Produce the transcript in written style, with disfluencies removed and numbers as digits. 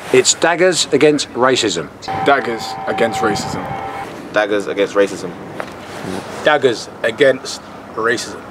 It's daggers against racism. Daggers against racism. Daggers against racism. Daggers against racism.